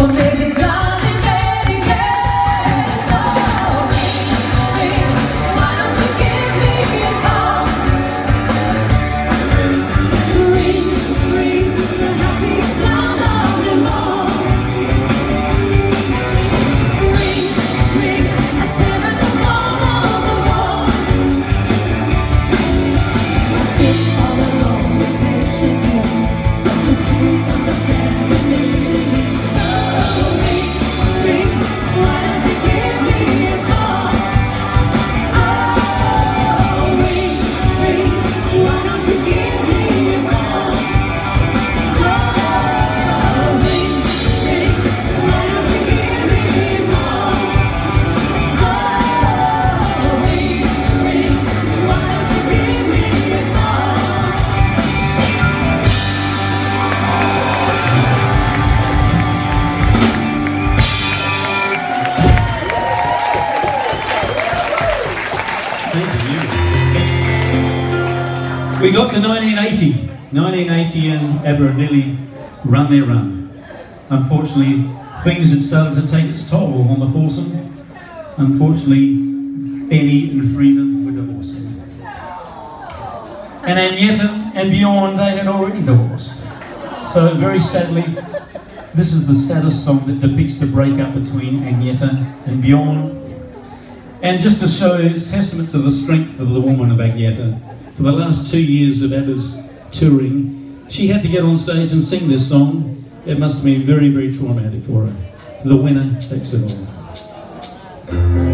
We got to 1980 and ABBA nearly run their run. Unfortunately, things had started to take its toll on the foursome. Unfortunately, Benny and Frida were divorcing. And Agneta and Bjorn, they had already divorced. So very sadly, this is the saddest song that depicts the breakup between Agneta and Bjorn. And just to show its testament to the strength of the woman of Agneta, for the last 2 years of ABBA's touring, she had to get on stage and sing this song. It must have been very, very traumatic for her. The winner takes it all.